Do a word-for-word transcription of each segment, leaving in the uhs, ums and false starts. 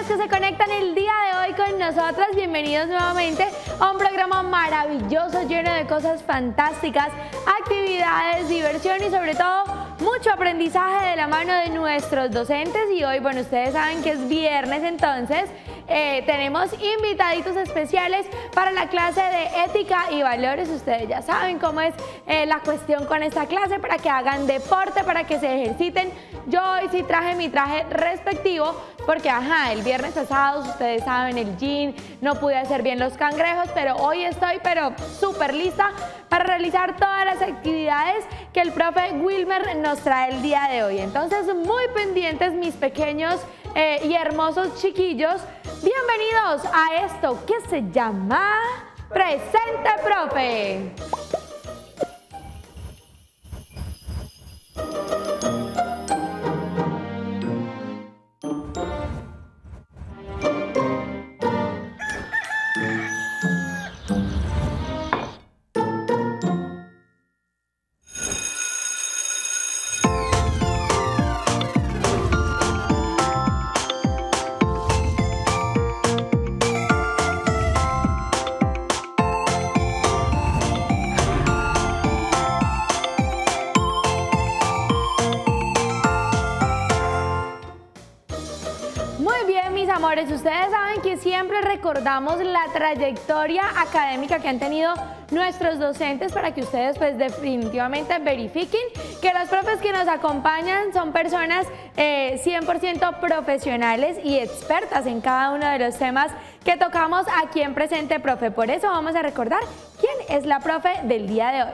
que se conectan el día de hoy con nosotras, bienvenidos nuevamente a un programa maravilloso, lleno de cosas fantásticas, actividades, diversión y sobre todo mucho aprendizaje de la mano de nuestros docentes. Y hoy, bueno, ustedes saben que es viernes, entonces eh, tenemos invitaditos especiales para la clase de ética y valores. Ustedes ya saben cómo es eh, la cuestión con esta clase, para que hagan deporte, para que se ejerciten. Yo hoy sí traje mi traje respectivo porque, ajá, el viernes pasado, ustedes saben, el gym, no pude hacer bien los cangrejos, pero hoy estoy pero súper lista para realizar todas las actividades que el profe Wilmer nos trae el día de hoy. Entonces, muy pendientes mis pequeños eh, y hermosos chiquillos. Bienvenidos a esto que se llama Presente Profe. Amores, ustedes saben que siempre recordamos la trayectoria académica que han tenido nuestros docentes, para que ustedes pues definitivamente verifiquen que los profes que nos acompañan son personas eh, cien por ciento profesionales y expertas en cada uno de los temas que tocamos aquí en Presente Profe. Por eso vamos a recordar quién es la profe del día de hoy.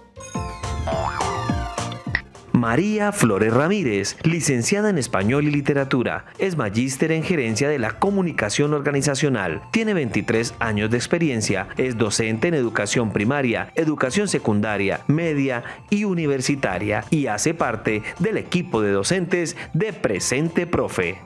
María Flores Ramírez, licenciada en Español y Literatura, es magíster en Gerencia de la Comunicación Organizacional, tiene veintitrés años de experiencia, es docente en Educación Primaria, Educación Secundaria, Media y Universitaria y hace parte del equipo de docentes de Presente Profe.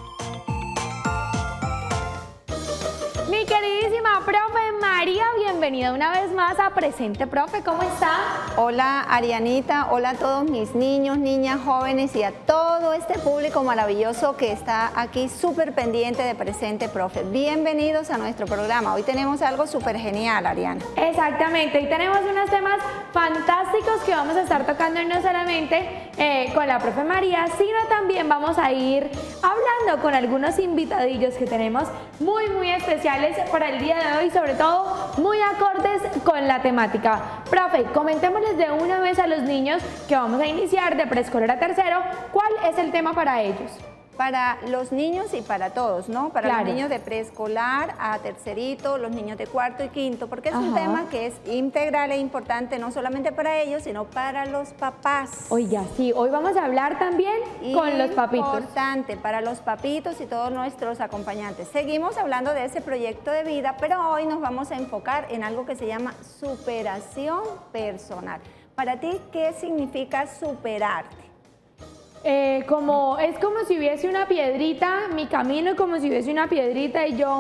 Mi queridísima profe María, bienvenida una vez más a Presente Profe, ¿cómo está? Hola Arianita, hola a todos mis niños, niñas, jóvenes y a todo este público maravilloso que está aquí súper pendiente de Presente Profe. Bienvenidos a nuestro programa. Hoy tenemos algo súper genial, Ariana. Exactamente, y tenemos unos temas fantásticos que vamos a estar tocando no solamente eh, con la profe María, sino también vamos a ir hablando con algunos invitadillos que tenemos muy, muy especiales para el día de hoy, sobre todo muy acordes con la temática. Profe, comentémosles de una vez a los niños que vamos a iniciar de preescolar a tercero, ¿cuál es el tema para ellos? Para los niños y para todos, ¿no? Para claro. los niños de preescolar a tercerito, los niños de cuarto y quinto, porque es Ajá. un tema que es integral e importante no solamente para ellos, sino para los papás. Oiga, sí, hoy vamos a hablar también y con los papitos. Importante para los papitos y todos nuestros acompañantes. Seguimos hablando de ese proyecto de vida, pero hoy nos vamos a enfocar en algo que se llama superación personal. Para ti, ¿qué significa superarte? Eh, como, es como si hubiese una piedrita, mi camino es como si hubiese una piedrita y yo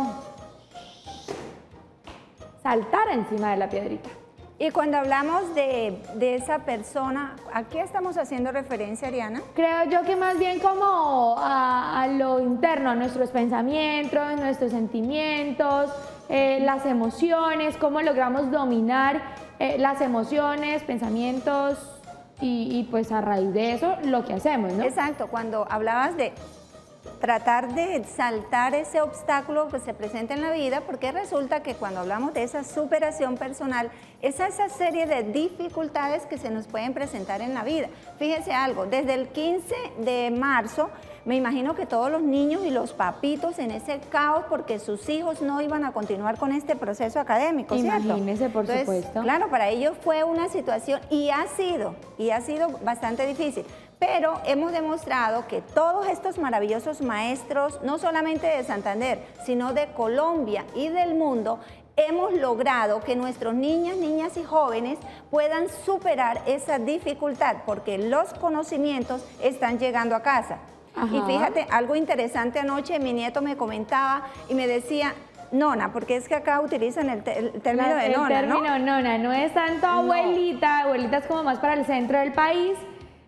saltara encima de la piedrita. Y cuando hablamos de, de esa persona, ¿a qué estamos haciendo referencia, Ariana? Creo yo que más bien como a, a lo interno, a nuestros pensamientos, nuestros sentimientos, eh, las emociones, cómo logramos dominar eh, las emociones, pensamientos. Y, y pues a raíz de eso lo que hacemos, ¿no? Exacto, cuando hablabas de tratar de saltar ese obstáculo que se presenta en la vida, porque resulta que cuando hablamos de esa superación personal, es esa serie de dificultades que se nos pueden presentar en la vida. Fíjese algo, desde el quince de marzo, me imagino que todos los niños y los papitos en ese caos porque sus hijos no iban a continuar con este proceso académico, ¿cierto? Imagínese, por Entonces, supuesto. Claro, para ellos fue una situación y ha sido, y ha sido bastante difícil. Pero hemos demostrado que todos estos maravillosos maestros, no solamente de Santander, sino de Colombia y del mundo, hemos logrado que nuestros niños, niñas y jóvenes puedan superar esa dificultad porque los conocimientos están llegando a casa. Ajá. Y fíjate, algo interesante anoche, mi nieto me comentaba y me decía, nona, porque es que acá utilizan el, te el término La, de el nona, término ¿no? nona, no es tanto abuelita, no. Abuelita es como más para el centro del país.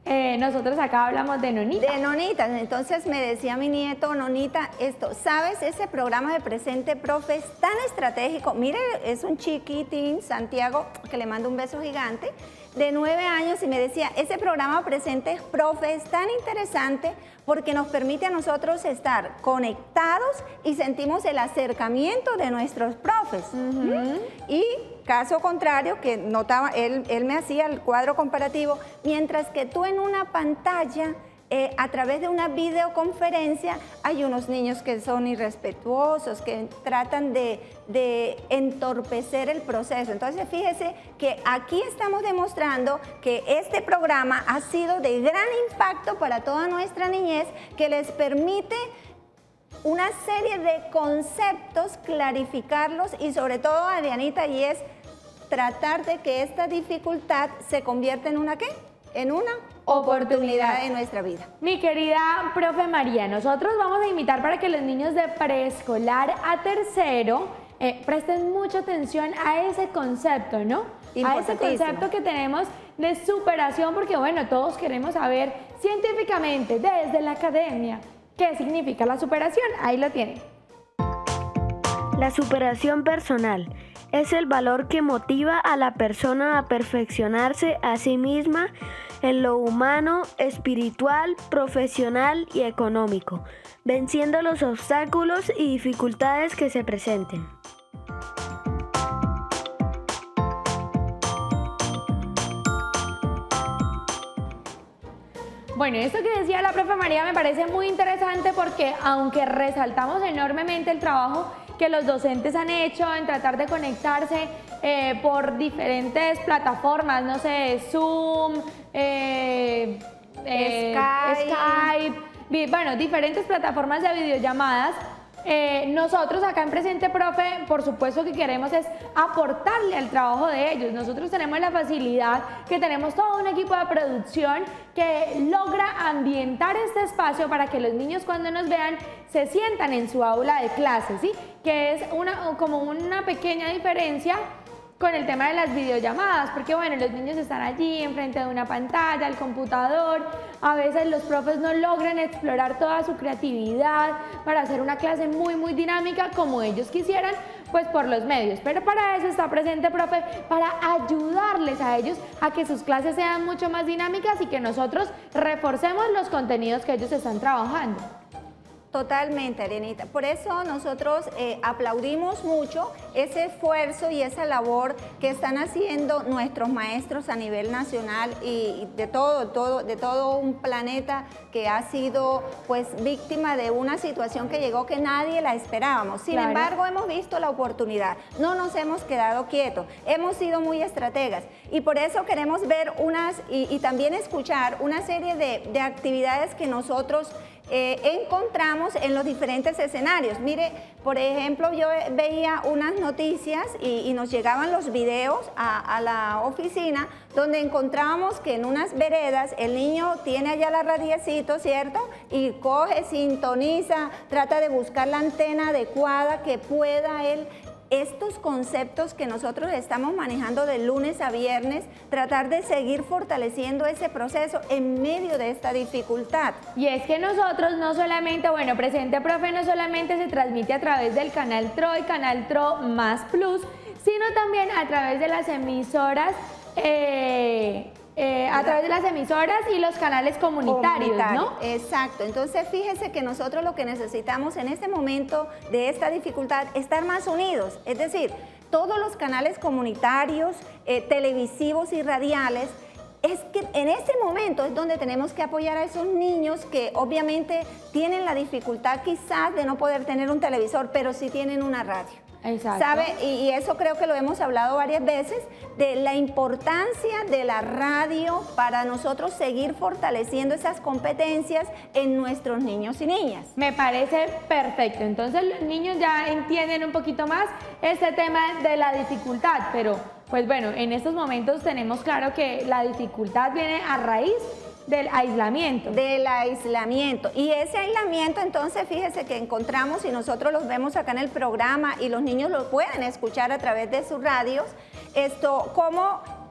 eh, nosotros acá hablamos de nonita. De nonitas. Entonces me decía mi nieto, nonita, esto, ¿sabes? Ese programa de Presente Profe es tan estratégico. Mire, es un chiquitín, Santiago, que le mando un beso gigante, de nueve años, y me decía, ese programa Presente Profe es tan interesante porque nos permite a nosotros estar conectados y sentimos el acercamiento de nuestros profes. Uh-huh. Y caso contrario, que notaba, él, él me hacía el cuadro comparativo, mientras que tú en una pantalla, eh, a través de una videoconferencia, hay unos niños que son irrespetuosos, que tratan de, de entorpecer el proceso. Entonces, fíjese que aquí estamos demostrando que este programa ha sido de gran impacto para toda nuestra niñez, que les permite una serie de conceptos, clarificarlos y sobre todo, Adrianita, y es tratar de que esta dificultad se convierta en una ¿qué? En una oportunidad de nuestra vida. Mi querida profe María, nosotros vamos a invitar para que los niños de preescolar a tercero eh, presten mucha atención a ese concepto, ¿no? A ese concepto que tenemos de superación, porque bueno, todos queremos saber científicamente, desde la academia, qué significa la superación. Ahí lo tienen. La superación personal es el valor que motiva a la persona a perfeccionarse a sí misma en lo humano, espiritual, profesional y económico, venciendo los obstáculos y dificultades que se presenten. Bueno, esto que decía la profe María me parece muy interesante porque aunque resaltamos enormemente el trabajo que los docentes han hecho en tratar de conectarse eh, por diferentes plataformas, no sé, Zoom, eh, eh, Skype. Skype, bueno, diferentes plataformas de videollamadas. Eh, nosotros acá en Presente Profe, por supuesto que queremos es aportarle al trabajo de ellos. Nosotros tenemos la facilidad que tenemos todo un equipo de producción que logra ambientar este espacio para que los niños cuando nos vean se sientan en su aula de clases, ¿sí? Que es una, como una pequeña diferencia con el tema de las videollamadas, porque bueno, los niños están allí enfrente de una pantalla, el computador, a veces los profes no logran explorar toda su creatividad para hacer una clase muy muy dinámica como ellos quisieran, pues por los medios, pero para eso está Presente Profe, para ayudarles a ellos a que sus clases sean mucho más dinámicas y que nosotros reforcemos los contenidos que ellos están trabajando. Totalmente, Arianita. Por eso nosotros eh, aplaudimos mucho ese esfuerzo y esa labor que están haciendo nuestros maestros a nivel nacional y, y de todo, todo, de todo un planeta que ha sido pues víctima de una situación que llegó que nadie la esperábamos. Sin Claro. embargo, hemos visto la oportunidad, no nos hemos quedado quietos, hemos sido muy estrategas y por eso queremos ver unas y, y también escuchar una serie de, de actividades que nosotros Eh, encontramos en los diferentes escenarios. Mire, por ejemplo, yo veía unas noticias y, y nos llegaban los videos a, a la oficina donde encontrábamos que en unas veredas el niño tiene allá la radiecito, ¿cierto? Y coge, sintoniza, trata de buscar la antena adecuada que pueda él. Estos conceptos que nosotros estamos manejando de lunes a viernes, tratar de seguir fortaleciendo ese proceso en medio de esta dificultad. Y es que nosotros no solamente, bueno, Presente Profe no solamente se transmite a través del canal T R O y canal T R O Más Plus, sino también a través de las emisoras, eh, eh, a través de las emisoras y los canales comunitarios, Comunitario, ¿no? Exacto. Entonces, fíjese que nosotros lo que necesitamos en este momento de esta dificultad es estar más unidos. Es decir, todos los canales comunitarios, eh, televisivos y radiales, es que en este momento es donde tenemos que apoyar a esos niños que obviamente tienen la dificultad quizás de no poder tener un televisor, pero sí tienen una radio. Exacto. ¿Sabe? Y, y eso creo que lo hemos hablado varias veces, de la importancia de la radio para nosotros seguir fortaleciendo esas competencias en nuestros niños y niñas. Me parece perfecto. Entonces los niños ya entienden un poquito más este tema de la dificultad, pero pues bueno, en estos momentos tenemos claro que la dificultad viene a raíz del aislamiento. Del aislamiento. Y ese aislamiento, entonces, fíjese que encontramos, y nosotros los vemos acá en el programa, y los niños lo pueden escuchar a través de sus radios, esto, cómo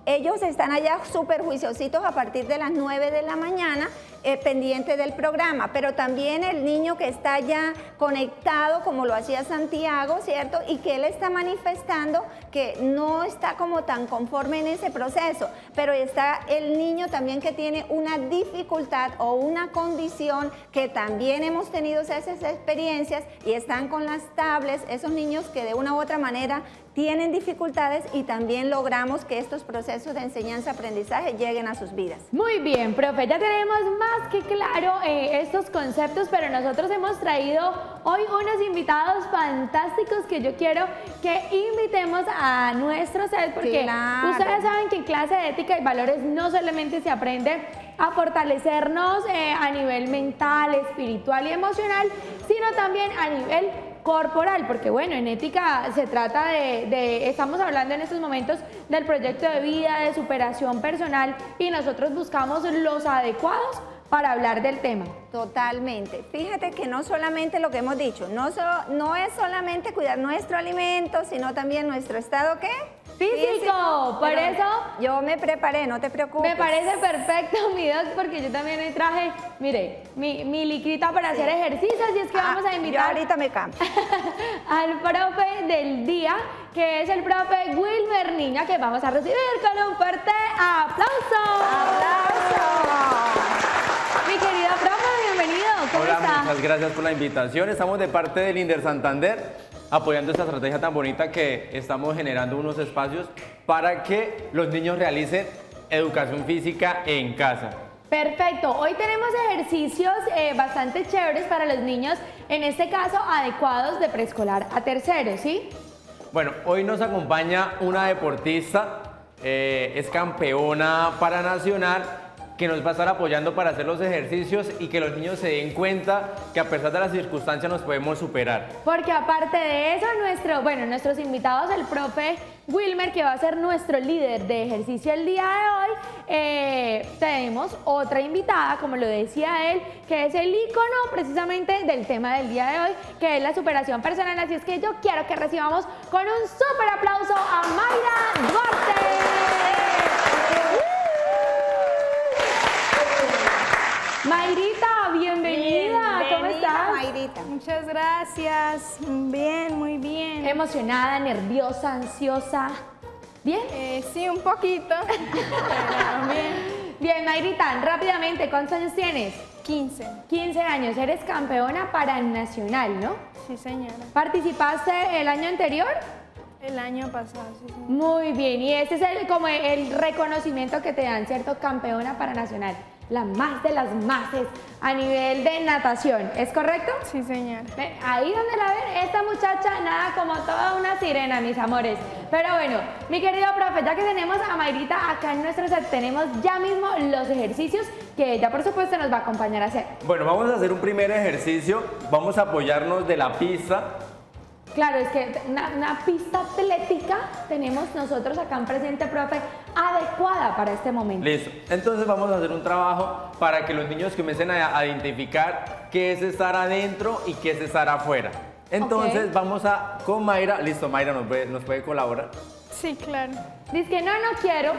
ellos están allá súper juiciositos a partir de las nueve de la mañana, eh, pendiente del programa, pero también el niño que está ya conectado, como lo hacía Santiago, ¿cierto? Y que él está manifestando que no está como tan conforme en ese proceso, pero está el niño también que tiene una dificultad o una condición que también hemos tenido esas experiencias y están con las tablets, esos niños que de una u otra manera tienen dificultades y también logramos que estos procesos de enseñanza-aprendizaje lleguen a sus vidas. Muy bien, profe, ya tenemos más que claro eh, estos conceptos, pero nosotros hemos traído hoy unos invitados fantásticos que yo quiero que invitemos a nuestro set, porque claro. Ustedes saben que en clase de ética y valores no solamente se aprende a fortalecernos eh, a nivel mental, espiritual y emocional, sino también a nivel corporal, porque bueno, en ética se trata de, de, estamos hablando en estos momentos del proyecto de vida, de superación personal, y nosotros buscamos los adecuados para hablar del tema. Totalmente. Fíjate que no solamente lo que hemos dicho, no, so, no es solamente cuidar nuestro alimento, sino también nuestro estado, ¿qué? Físico, Físico. Por Pero eso yo me preparé, no te preocupes. Me parece perfecto, mi doc, porque yo también hoy traje, mire, mi, mi licrita para sí. hacer ejercicios, y es que ah, vamos a invitar yo ahorita me cambio. al profe del día, que es el profe Wilmer Niña, que vamos a recibir con un fuerte aplauso. ¡Aplauso! Mi querido profe, bienvenido. ¿Cómo Hola, está? Muchas gracias por la invitación. Estamos de parte del INDER Santander, apoyando esta estrategia tan bonita que estamos generando unos espacios para que los niños realicen educación física en casa. Perfecto, hoy tenemos ejercicios eh, bastante chéveres para los niños, en este caso adecuados de preescolar a tercero, ¿sí? Bueno, hoy nos acompaña una deportista, eh, es campeona paranacional, que nos va a estar apoyando para hacer los ejercicios y que los niños se den cuenta que a pesar de las circunstancias nos podemos superar. Porque aparte de eso, nuestro, bueno, nuestros invitados, el profe Wilmer, que va a ser nuestro líder de ejercicio el día de hoy, eh, tenemos otra invitada, como lo decía él, que es el ícono precisamente del tema del día de hoy, que es la superación personal. Así es que yo quiero que recibamos con un súper aplauso a Mayra Duarte. Mayrita, bienvenida. Bienvenida, ¿Cómo estás? Mayrita. Muchas gracias. Bien, muy bien. Emocionada, nerviosa, ansiosa. ¿Bien? Eh, sí, un poquito. Pero bien. Bien, Mayrita, rápidamente, ¿cuántos años tienes? quince. quince años. Eres campeona paranacional, ¿no? Sí, señora. ¿Participaste el año anterior? El año pasado, sí, señora. Muy bien. Y este es el, como el reconocimiento que te dan, ¿cierto? Campeona paranacional. La más de las máses a nivel de natación, ¿es correcto? Sí, señora. Ahí donde la ven, esta muchacha nada como toda una sirena, mis amores. Pero bueno, mi querido profe, ya que tenemos a Mayrita acá en nuestro set, tenemos ya mismo los ejercicios que ella por supuesto nos va a acompañar a hacer. Bueno, vamos a hacer un primer ejercicio, vamos a apoyarnos de la pista. Claro, es que una, una pista atlética tenemos nosotros acá en presente, profe, adecuada para este momento. Listo. Entonces vamos a hacer un trabajo para que los niños comiencen a, a identificar qué es estar adentro y qué es estar afuera. Entonces okay. vamos a, con Mayra, listo, Mayra nos puede, nos puede colaborar. Sí, claro. Dice que no, no quiero.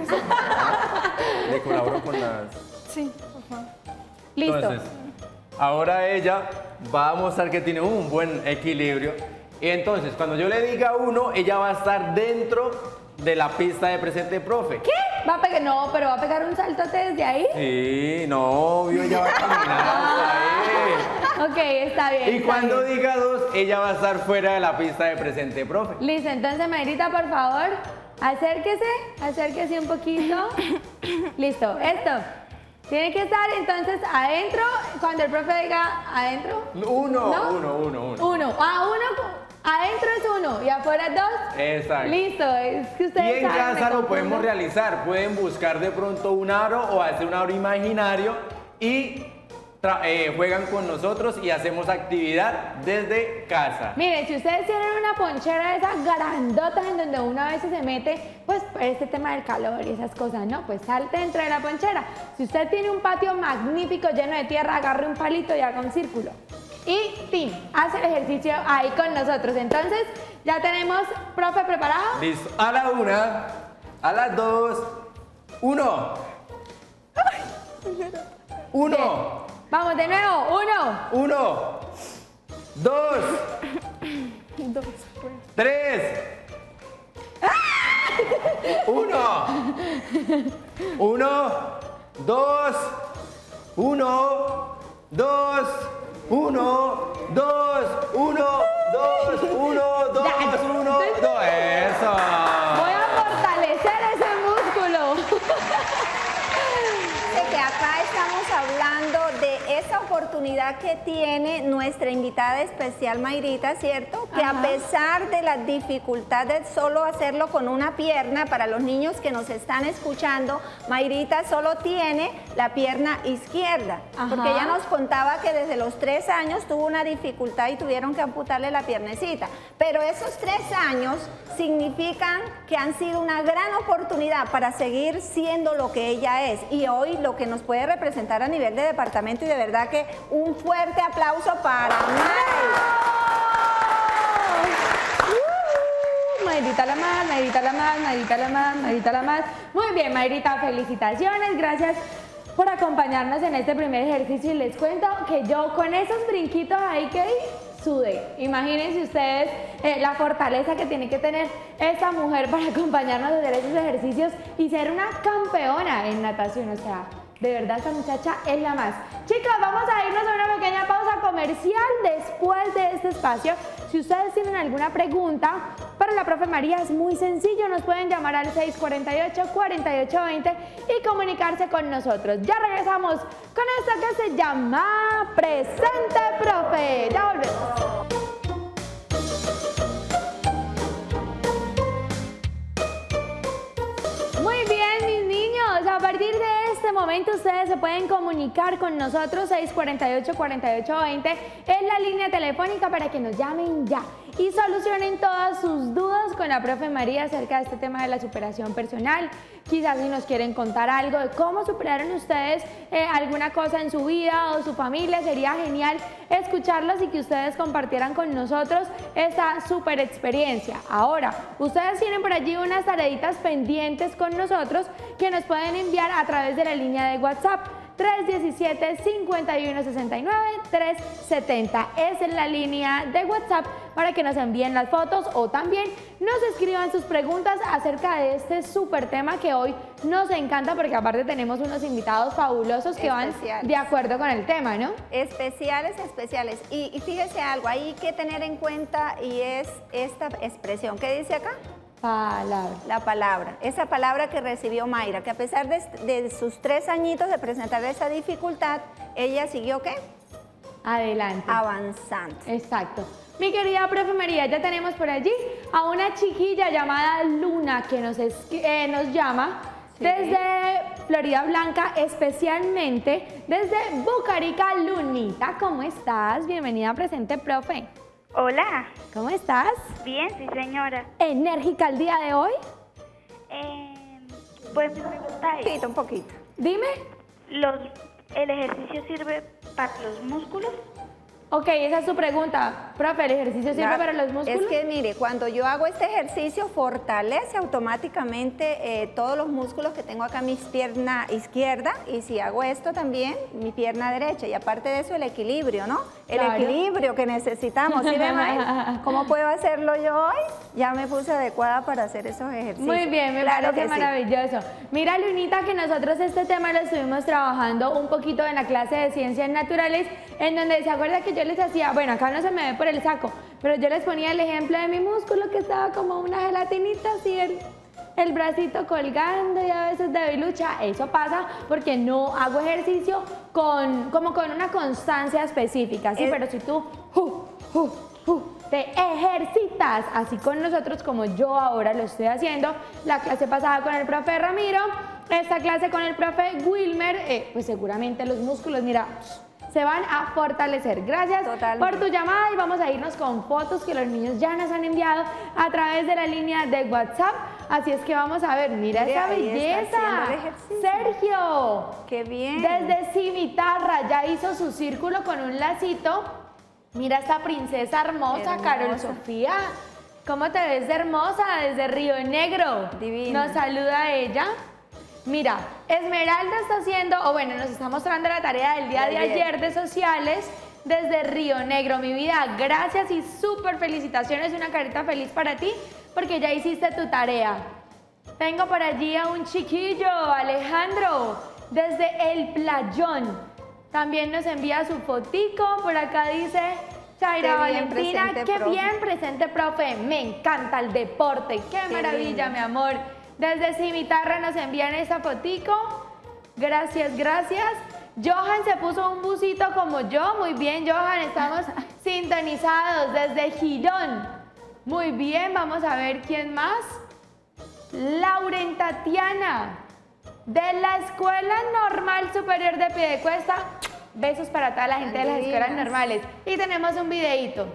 Le colaboro con las... Sí, por favor. Listo. Entonces, ahora ella va a mostrar que tiene un buen equilibrio. Y entonces, cuando yo le diga uno, ella va a estar dentro de la pista de presente profe. ¿Qué? ¿Va a pegar? No, pero va a pegar un saltote desde ahí. Sí, no, obvio, ella va a caminar. Ok, está bien. Y está cuando bien. diga dos, ella va a estar fuera de la pista de presente profe. Listo, entonces, Mayrita, por favor, acérquese, acérquese un poquito. Listo, esto. Tiene que estar entonces adentro, cuando el profe diga adentro. Uno, ¿no? uno, uno, uno. Uno. Ah, uno. Adentro es uno y afuera es dos. Exacto. Listo, es que ustedes Y en saben, casa me lo confundo. podemos realizar. Pueden buscar de pronto un aro o hacer un aro imaginario y eh, juegan con nosotros y hacemos actividad desde casa. Miren, si ustedes tienen una ponchera de esas grandotas en donde uno a veces se mete, pues por este tema del calor y esas cosas, ¿no? Pues salte dentro de la ponchera. Si usted tiene un patio magnífico lleno de tierra, agarre un palito y haga un círculo. Y Tim, hace el ejercicio ahí con nosotros. Entonces, ya tenemos, profe, ¿preparado? Listo. A la una, A las dos. Uno. Uno. Bien. Vamos de nuevo. Uno. Uno. Dos. Dos. Tres. Uno. Uno. Dos. Uno. Dos. Uno. Dos. Uno. Dos. Uno. Dos. Uno. Dos. Eso. Voy a fortalecer ese músculo. De que acá estamos hablando de esa oportunidad que tiene nuestra invitada especial Mayrita, ¿cierto? Que Ajá. a pesar de la dificultad de solo hacerlo con una pierna, para los niños que nos están escuchando, Mayrita solo tiene la pierna izquierda, Ajá. porque ella nos contaba que desde los tres años tuvo una dificultad y tuvieron que amputarle la piernecita. Pero esos tres años significan que han sido una gran oportunidad para seguir siendo lo que ella es y hoy lo que nos puede representar a nivel de departamento, y de verdad que un fuerte aplauso para May. Uh, Mayrita la más, Mayrita la más, Mayrita la más, Mayrita la más. Muy bien, Mayrita, felicitaciones, gracias por acompañarnos en este primer ejercicio y les cuento que yo con esos brinquitos ahí que di, sudé. Imagínense ustedes eh, la fortaleza que tiene que tener esta mujer para acompañarnos a hacer esos ejercicios y ser una campeona en natación, o sea, de verdad esta muchacha es la más. Chicas, vamos a irnos a una pequeña pausa comercial después de este espacio. Si ustedes tienen alguna pregunta para la profe María, es muy sencillo, nos pueden llamar al seis cuatro ocho, cuatro ocho dos cero y comunicarse con nosotros. Ya regresamos con esto que se llama Presente Profe. Ya volvemos. Muy bien, mis niños, a partir de este momento ustedes se pueden comunicar con nosotros. Seis cuatro ocho, cuatro ocho dos cero es la línea telefónica para que nos llamen ya y solucionen todas sus dudas con la profe María acerca de este tema de la superación personal. Quizás si nos quieren contar algo de cómo superaron ustedes eh, alguna cosa en su vida o su familia, sería genial escucharlos y que ustedes compartieran con nosotros esta super experiencia. Ahora, ustedes tienen por allí unas tareitas pendientes con nosotros que nos pueden enviar a través de la línea de WhatsApp. tres uno siete, cinco uno seis nueve, tres siete cero. Esa es la línea de WhatsApp para que nos envíen las fotos o también nos escriban sus preguntas acerca de este súper tema que hoy nos encanta, porque aparte tenemos unos invitados fabulosos que van de acuerdo con el tema, ¿no? Especiales, especiales. Y, y fíjese algo, hay que tener en cuenta y es esta expresión. ¿Qué dice acá? Palabra. La palabra, esa palabra que recibió Mayra, que a pesar de, de sus tres añitos de presentar esa dificultad, ella siguió ¿qué? Adelante. Avanzando. Exacto. Mi querida profe María, ya tenemos por allí a una chiquilla llamada Luna que nos, es, eh, nos llama sí. desde Florida Blanca, especialmente desde Bucarica. Lunita, ¿cómo estás? Bienvenida a Presente Profe. Hola. ¿Cómo estás? Bien, sí señora. ¿Enérgica el día de hoy? Eh, pues mi pregunta es... Un poquito, un poquito. Dime. Los, ¿El ejercicio sirve para los músculos? Ok, esa es su pregunta. Profe, ¿el ejercicio sirve La, para los músculos? Es que mire, cuando yo hago este ejercicio fortalece automáticamente eh, todos los músculos que tengo acá en mi pierna izquierda, y si hago esto también, mi pierna derecha, y aparte de eso el equilibrio, ¿no? El claro. equilibrio que necesitamos. ¿Sí, May? ¿Cómo puedo hacerlo yo hoy? Ya me puse adecuada para hacer esos ejercicios. Muy bien, me claro parece que maravilloso. Sí. Mira, Lunita, que nosotros este tema lo estuvimos trabajando un poquito en la clase de Ciencias Naturales, en donde se acuerda que yo les hacía, bueno, acá no se me ve por el saco, pero yo les ponía el ejemplo de mi músculo que estaba como una gelatinita así, el, el bracito colgando y a veces debilucha. Eso pasa porque no hago ejercicio con, como con una constancia específica, ¿sí? El... Pero si tú uh, uh, uh, te ejercitas así con nosotros como yo ahora lo estoy haciendo, la clase pasada con el profe Ramiro, esta clase con el profe Wilmer, eh, pues seguramente los músculos, mira, se van a fortalecer. Gracias Totalmente. por tu llamada y vamos a irnos con fotos que los niños ya nos han enviado a través de la línea de WhatsApp. Así es que vamos a ver, mira esa belleza. Sergio, qué bien. Desde Cimitarra ya hizo su círculo con un lacito. Mira esta princesa hermosa, hermosa. Carol Sofía. ¿Cómo te ves de hermosa desde Río Negro? Divina. Nos saluda ella. Mira, Esmeralda está haciendo, o bueno, nos está mostrando la tarea del día de ayer de sociales desde Río Negro. Mi vida, gracias y súper felicitaciones, una carita feliz para ti porque ya hiciste tu tarea. Tengo por allí a un chiquillo, Alejandro, desde El Playón. También nos envía su fotico, por acá dice Chaira Valentina, presente, qué profe. bien presente, profe, me encanta el deporte, qué, Qué maravilla, lindo. mi amor. Desde Cimitarra nos envían esta fotico, gracias, gracias. Johan se puso un busito como yo, muy bien Johan, estamos sintonizados desde Girón. Muy bien, vamos a ver quién más. Lauren Tatiana, de la Escuela Normal Superior de Piedecuesta. Besos para toda la gente de las Divinas. escuelas normales. Y tenemos un videíto.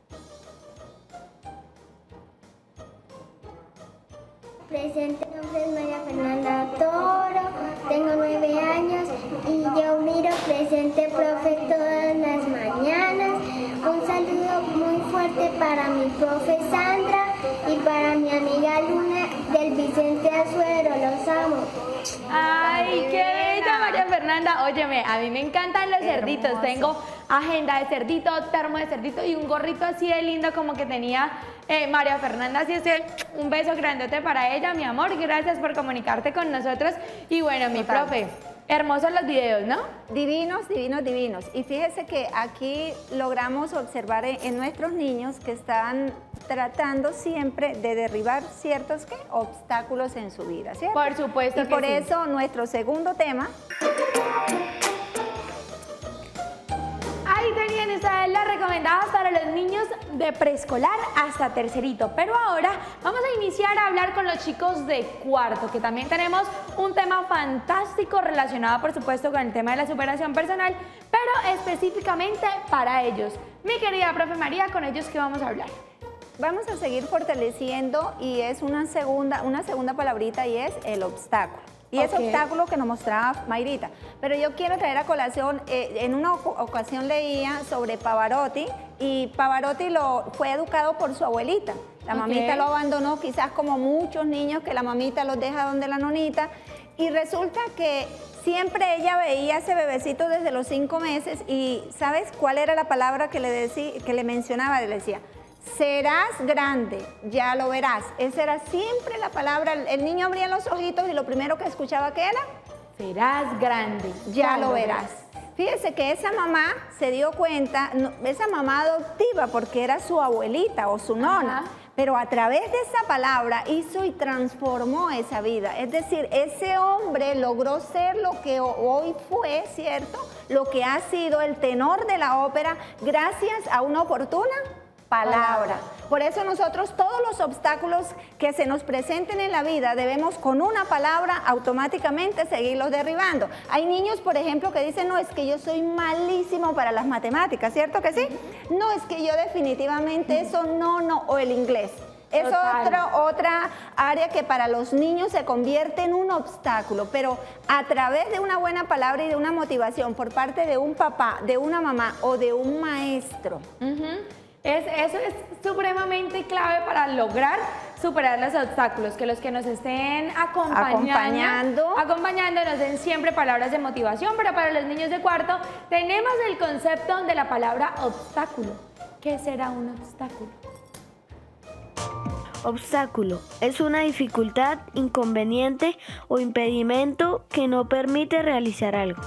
Presente, mi nombre es María Fernanda Toro, tengo nueve años y yo miro presente, profe, todas las mañanas. Un saludo muy fuerte para mi profe Sandra y para mi amiga Luna del Vicente Azuero, los amo. Ay, qué bella María Fernanda. Óyeme, a mí me encantan los cerditos. Hermoso. Tengo agenda de cerdito, termo de cerdito y un gorrito así de lindo como que tenía eh, María Fernanda. Así es que un beso grandote para ella, mi amor. Gracias por comunicarte con nosotros. Y bueno, mi Total. profe, hermosos los videos, ¿no? Divinos, divinos, divinos. Y fíjese que aquí logramos observar en, en nuestros niños que están tratando siempre de derribar ciertos ¿qué? obstáculos en su vida, ¿cierto? Por supuesto y que por sí. eso nuestro segundo tema. Ahí tenían ustedes las recomendadas para los niños de preescolar hasta tercerito. Pero ahora vamos a iniciar a hablar con los chicos de cuarto, que también tenemos un tema fantástico relacionado, por supuesto, con el tema de la superación personal, pero específicamente para ellos. Mi querida profe María, ¿con ellos qué vamos a hablar? Vamos a seguir fortaleciendo y es una segunda, una segunda palabrita y es el obstáculo. Y Ok. ese obstáculo que nos mostraba Mayrita. Pero yo quiero traer a colación, eh, en una oc- ocasión leía sobre Pavarotti y Pavarotti lo, fue educado por su abuelita. La Ok. mamita lo abandonó, quizás como muchos niños que la mamita los deja donde la nonita. Y resulta que siempre ella veía a ese bebecito desde los cinco meses y ¿sabes cuál era la palabra que le, decía, que le mencionaba? Le decía, serás grande, ya lo verás. Esa era siempre la palabra. El niño abría los ojitos y lo primero que escuchaba, ¿qué era? Serás grande. Ya lo verás. Fíjese que esa mamá se dio cuenta, no, esa mamá adoptiva, porque era su abuelita o su nona, Ajá. pero a través de esa palabra hizo y transformó esa vida. Es decir, ese hombre logró ser lo que ho- hoy fue, ¿cierto? Lo que ha sido el tenor de la ópera gracias a una oportuna palabra. Por eso nosotros todos los obstáculos que se nos presenten en la vida debemos con una palabra automáticamente seguirlos derribando. Hay niños, por ejemplo, que dicen, no, es que yo soy malísimo para las matemáticas, ¿cierto que sí? No, es que yo definitivamente eso no, no, o el inglés. Es Total. otra, otra área que para los niños se convierte en un obstáculo, pero a través de una buena palabra y de una motivación por parte de un papá, de una mamá o de un maestro. Ujú. Es, eso es supremamente clave para lograr superar los obstáculos, que los que nos estén acompañando, Acompañando. acompañando nos den siempre palabras de motivación, pero para los niños de cuarto tenemos el concepto de la palabra obstáculo. ¿Qué será un obstáculo? Obstáculo es una dificultad, inconveniente o impedimento que no permite realizar algo.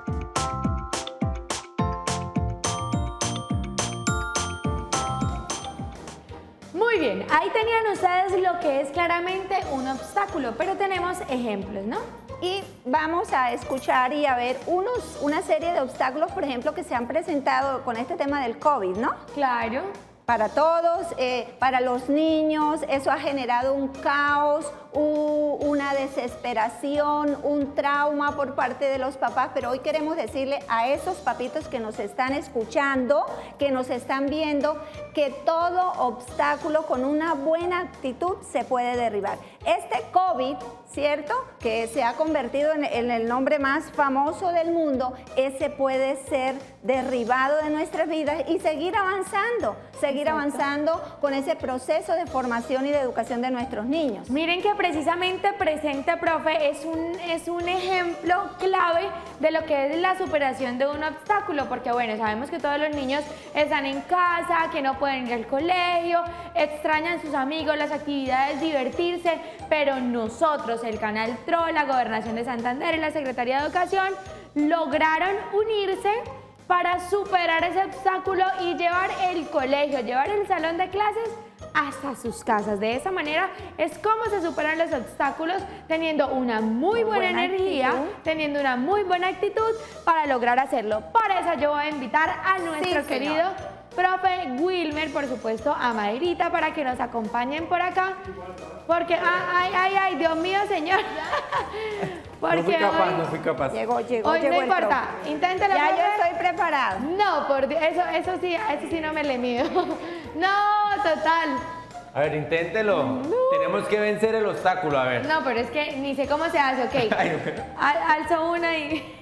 Muy bien, ahí tenían ustedes lo que es claramente un obstáculo, pero tenemos ejemplos, ¿no? Y vamos a escuchar y a ver unos, una serie de obstáculos, por ejemplo, que se han presentado con este tema del COVID, ¿no? Claro. Para todos, eh, para los niños, eso ha generado un caos, u- una desesperación, un trauma por parte de los papás, pero hoy queremos decirle a esos papitos que nos están escuchando, que nos están viendo, que todo obstáculo con una buena actitud se puede derribar. Este COVID, ¿cierto?, que se ha convertido en, en el nombre más famoso del mundo, ese puede ser derribado de nuestras vidas y seguir avanzando, seguir Exacto. avanzando con ese proceso de formación y de educación de nuestros niños. Miren que precisamente presente, profe, es un, es un ejemplo clave de lo que es la superación de un obstáculo, porque bueno, sabemos que todos los niños están en casa, que no pueden ir al colegio, extrañan a sus amigos, las actividades, divertirse, pero nosotros, el Canal TRO, la Gobernación de Santander y la Secretaría de Educación lograron unirse para superar ese obstáculo y llevar el colegio, llevar el salón de clases hasta sus casas. De esa manera es como se superan los obstáculos, teniendo una muy buena, Buena energía, actitud. teniendo una muy buena actitud para lograr hacerlo. Por eso yo voy a invitar a nuestro Sí, querido señor. profe Wilmer, por supuesto, a Mayrita para que nos acompañen por acá. Porque, ay, ay, ay, Dios mío, señor. Porque No fui capaz, hoy, no fui capaz. Llegó, llegó, hoy llegó no el importa, profe. inténtelo. Ya profe. yo estoy preparada. No, por Dios, eso, eso sí, eso sí no me le mido. No, total. A ver, inténtelo. Tenemos que vencer el obstáculo, a ver. No, pero es que ni sé cómo se hace, ok. Ay, bueno. Al- alzo una y...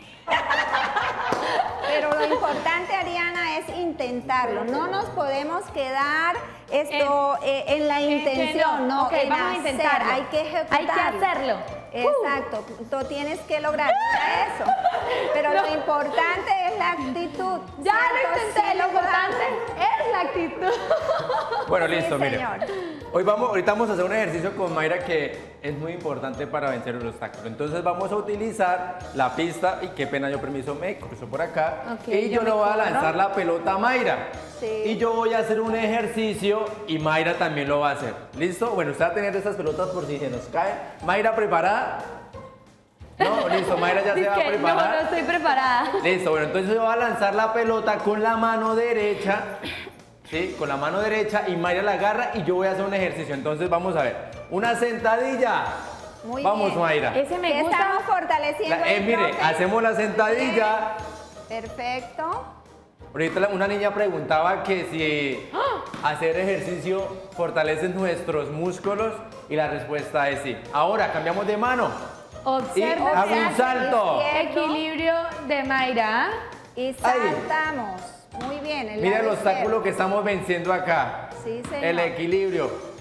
Pero lo importante, Ariana, es intentarlo. No nos podemos quedar esto eh, en la en que intención, no. no, Ok, en vamos a hacer. intentarlo. Hay que ejecutarlo. Hay que hacerlo. Exacto, tú tienes que lograr eso. Pero lo importante es la actitud. Ya lo ¿cierto? intenté, Sí lo importante logramos. es la actitud. Bueno, Sí, listo, mire. señor. Hoy vamos, ahorita vamos a hacer un ejercicio con Mayra que es muy importante para vencer el obstáculo. Entonces vamos a utilizar la pista y qué pena, yo permiso me cruzo por acá. Ok, y yo yo me le voy a corro. lanzar la pelota a Mayra. Sí. Y yo voy a hacer un ejercicio y Mayra también lo va a hacer. ¿Listo? Bueno, usted va a tener estas pelotas por si se nos caen. Mayra, ¿preparada? No, listo, Mayra ya se va a Dizque, preparar. no, no estoy preparada. Listo, bueno, entonces yo voy a lanzar la pelota con la mano derecha, ¿sí? Con la mano derecha y Mayra la agarra y yo voy a hacer un ejercicio. Entonces vamos a ver, una sentadilla. Muy Vamos, bien. Mayra. Ese me ¿Qué gusta. estamos fortaleciendo? La- eh, el mire, profe? hacemos la sentadilla. Perfecto. Ahorita la- una niña preguntaba que si hacer ejercicio fortalece nuestros músculos y la respuesta es sí. Ahora cambiamos de mano. Y Observa hago un el salto. equilibrio de Mayra. Y saltamos. Muy bien. el Mira el lado obstáculo izquierdo. que estamos venciendo acá. Sí, señor. El equilibrio.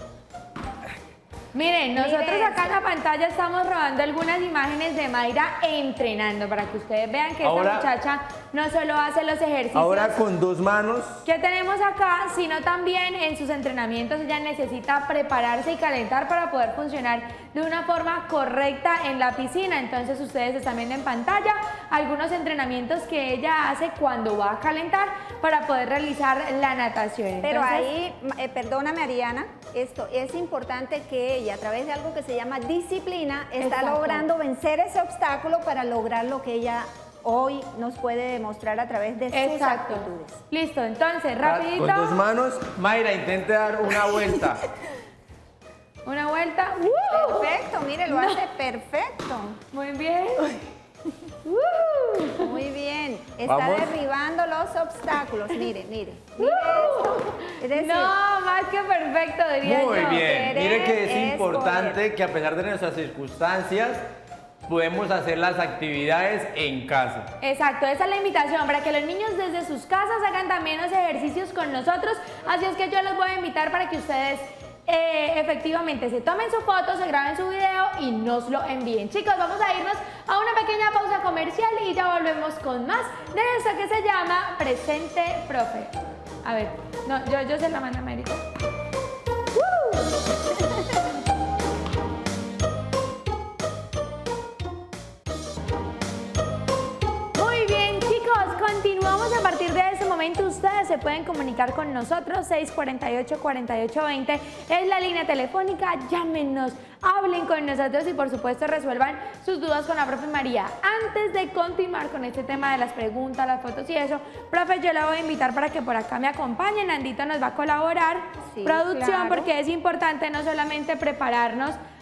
Miren, nosotros Mire acá en eso. la pantalla estamos robando algunas imágenes de Mayra entrenando para que ustedes vean que Ahora- esta muchacha no solo hace los ejercicios Ahora con dos manos. que tenemos acá, sino también en sus entrenamientos ella necesita prepararse y calentar para poder funcionar de una forma correcta en la piscina. Entonces ustedes están viendo en pantalla algunos entrenamientos que ella hace cuando va a calentar para poder realizar la natación. Pero Entonces, ahí, eh, perdóname Ariana, esto es importante que ella a través de algo que se llama disciplina está Exacto. logrando vencer ese obstáculo para lograr lo que ella hoy nos puede demostrar a través de sus exacto. actitudes. Listo, entonces, rapidito. Con dos manos. Mayra, intente dar una vuelta. Una vuelta. ¡Uh! Perfecto, mire, lo hace perfecto. Muy bien. Muy bien. Está Vamos. derribando los obstáculos. Mire, mire. Mire esto. Es decir, No, más que perfecto, diría Muy yo. bien. Mire que es es importante poder. que a pesar de nuestras circunstancias, podemos hacer las actividades en casa. Exacto, esa es la invitación para que los niños desde sus casas hagan también los ejercicios con nosotros. Así es que yo los voy a invitar para que ustedes eh, efectivamente se tomen su foto, se graben su video y nos lo envíen. Chicos, vamos a irnos a una pequeña pausa comercial y ya volvemos con más de esto que se llama Presente Profe. A ver, no, yo, yo se la mando a Américo. Muy bien, chicos, continuamos a partir de ese momento. Ustedes se pueden comunicar con nosotros, seis cuatro ocho, cuatro ocho dos cero es la línea telefónica. Llámenos, hablen con nosotros y por supuesto resuelvan sus dudas con la profe María. Antes de continuar con este tema de las preguntas, las fotos y eso, profe, yo la voy a invitar para que por acá me acompañen. Nandito nos va a colaborar, Sí, producción, claro. porque es importante no solamente prepararnos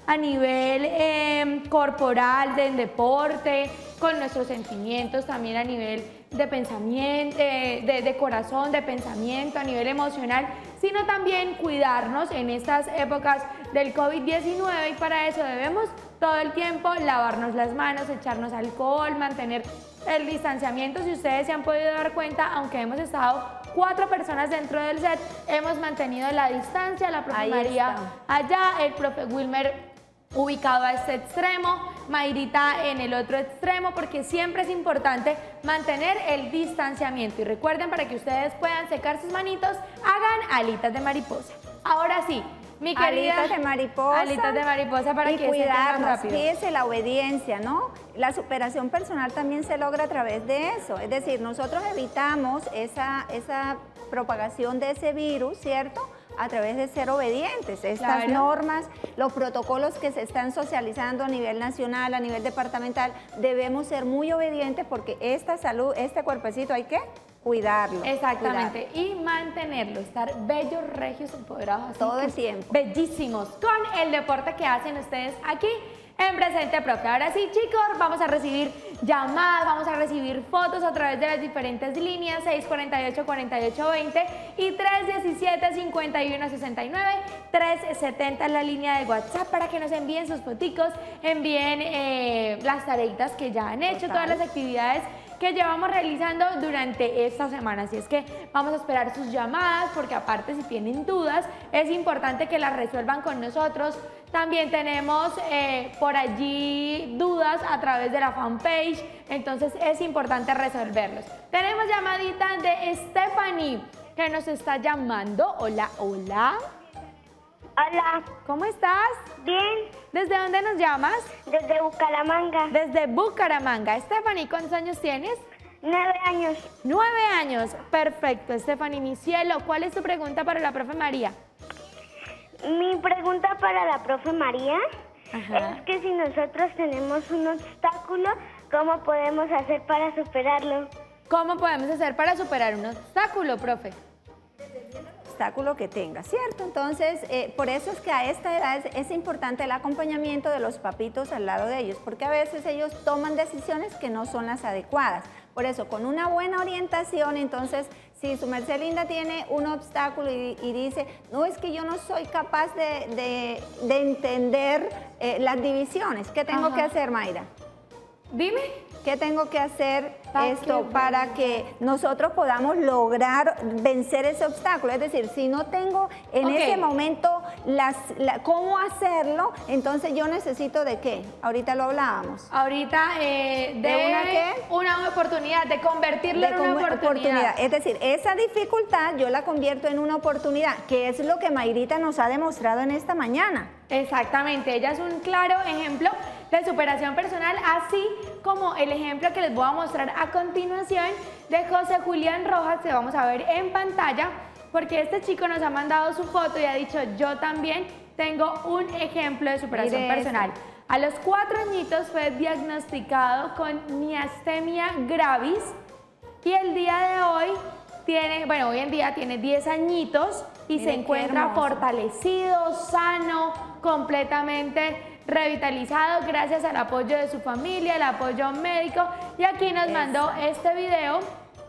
a nivel eh, corporal, del deporte, con nuestros sentimientos también a nivel de pensamiento, eh, de, de corazón, de pensamiento, a nivel emocional, sino también cuidarnos en estas épocas del COVID diecinueve y para eso debemos todo el tiempo lavarnos las manos, echarnos alcohol, mantener el distanciamiento. Si ustedes se han podido dar cuenta, aunque hemos estado cuatro personas dentro del set, hemos mantenido la distancia, la profe Ahí María está. allá, el profe Wilmer ubicado a este extremo, Mayrita en el otro extremo, porque siempre es importante mantener el distanciamiento. Y recuerden, para que ustedes puedan secar sus manitos, hagan alitas de mariposa. Ahora sí, mi querida... Alitas de mariposa. Alitas de mariposa para y que se sequen cuidarnos. rápido. Fíjese la obediencia, ¿no? La superación personal también se logra a través de eso. Es decir, nosotros evitamos esa, esa propagación de ese virus, ¿cierto?, a través de ser obedientes. Estas Claro. normas, los protocolos que se están socializando a nivel nacional, a nivel departamental, debemos ser muy obedientes porque esta salud, este cuerpecito hay que cuidarlo. Exactamente, y mantenerlo, estar bellos, regios, empoderados, así, Todo el pues, tiempo. bellísimos, con el deporte que hacen ustedes aquí en Presente Profe. Ahora sí, chicos, vamos a recibir llamadas, vamos a recibir fotos a través de las diferentes líneas, seis cuatro ocho, cuatro ocho dos cero y tres diecisiete, cincuenta y uno sesenta y nueve, tres setenta es la línea de WhatsApp para que nos envíen sus foticos, envíen eh, las tareitas que ya han hecho, Total. todas las actividades que llevamos realizando durante esta semana. Así es que vamos a esperar sus llamadas, porque aparte, si tienen dudas, es importante que las resuelvan con nosotros. También tenemos eh, por allí dudas a través de la fanpage, entonces es importante resolverlos. Tenemos llamadita de Stephanie, que nos está llamando. Hola, hola. Hola, ¿Cómo estás? bien, ¿Desde dónde nos llamas? desde Bucaramanga, Desde Bucaramanga. Stephanie, ¿cuántos años tienes? nueve años. Nueve años. Perfecto, Stephanie, mi cielo. ¿Cuál es tu pregunta para la profe María? Mi pregunta para la profe María Ajá. es que si nosotros tenemos un obstáculo, ¿cómo podemos hacer para superarlo? ¿Cómo podemos hacer para superar un obstáculo, profe? obstáculo que tenga, ¿cierto? Entonces, eh, por eso es que a esta edad es, es importante el acompañamiento de los papitos al lado de ellos, porque a veces ellos toman decisiones que no son las adecuadas. Por eso, con una buena orientación, entonces, si su merced linda tiene un obstáculo y, y dice, no, es que yo no soy capaz de, de, de entender eh, las divisiones, ¿qué tengo Ajá. que hacer, Mayra? Dime. ¿Qué tengo que hacer Pa' esto que para venga. que nosotros podamos lograr vencer ese obstáculo? Es decir, si no tengo en Ok. ese momento las, la- cómo hacerlo, entonces yo necesito de qué. Ahorita lo hablábamos. Ahorita, eh, de, ¿De una qué? Una oportunidad, de convertirlo De en una como- oportunidad. Es decir, esa dificultad yo la convierto en una oportunidad, que es lo que Mayrita nos ha demostrado en esta mañana. Exactamente, ella es un claro ejemplo de superación personal, así como el ejemplo que les voy a mostrar a continuación de José Julián Rojas, que vamos a ver en pantalla, porque este chico nos ha mandado su foto y ha dicho, yo también tengo un ejemplo de superación Mire personal. eso. A los cuatro añitos fue diagnosticado con miastenia gravis y el día de hoy tiene, bueno, hoy en día tiene diez añitos y Mire se qué encuentra hermoso. fortalecido, sano, completamente revitalizado gracias al apoyo de su familia, el apoyo médico. Y aquí nos Eso. mandó este video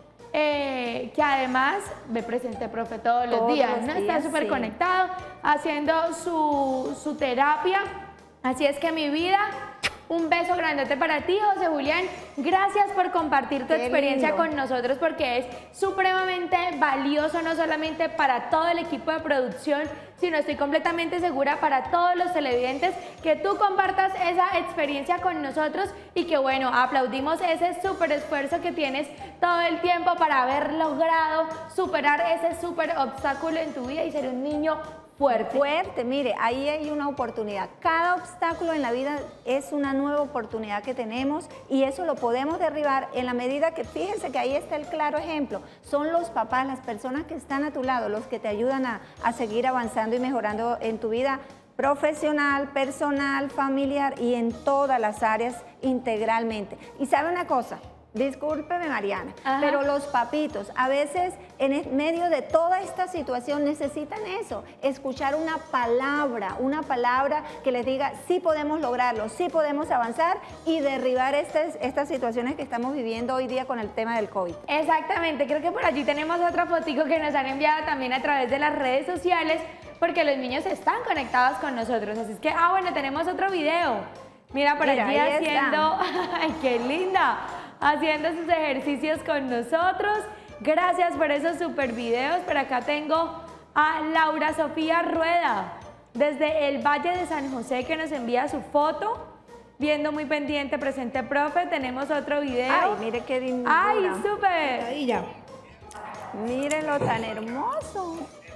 eh, que además me presente profe todos los Todos días, los ¿no? Está días, súper sí. conectado, haciendo su, su terapia. Así es que mi vida, un beso grandote para ti, José Julián. Gracias por compartir tu Qué experiencia lindo. con nosotros, porque es supremamente valioso, no solamente para todo el equipo de producción, sino estoy completamente segura para todos los televidentes que tú compartas esa experiencia con nosotros y que, bueno, aplaudimos ese súper esfuerzo que tienes todo el tiempo para haber logrado superar ese súper obstáculo en tu vida y ser un niño fuerte. Fuerte, mire, ahí hay una oportunidad. Cada obstáculo en la vida es una nueva oportunidad que tenemos y eso lo podemos derribar en la medida que, fíjense que ahí está el claro ejemplo, son los papás, las personas que están a tu lado, los que te ayudan a, a seguir avanzando y mejorando en tu vida profesional, personal, familiar y en todas las áreas integralmente. Y sabe una cosa, discúlpeme Mariana, Ajá. pero los papitos a veces en el medio de toda esta situación necesitan eso, escuchar una palabra, una palabra que les diga sí podemos lograrlo, sí podemos avanzar y derribar estas, estas situaciones que estamos viviendo hoy día con el tema del COVID. Exactamente, creo que por allí tenemos otra fotico que nos han enviado también a través de las redes sociales porque los niños están conectados con nosotros, así es que, ah bueno, tenemos otro video. Mira por Mira, allí ahí haciendo, ay qué linda, haciendo sus ejercicios con nosotros. Gracias por esos super videos. Por acá tengo a Laura Sofía Rueda desde el Valle de San José que nos envía su foto. Viendo muy pendiente, presente profe, tenemos otro video. Ay, mire qué lindura. ¡Ay, súper! Ahí ya. Mírenlo tan hermoso.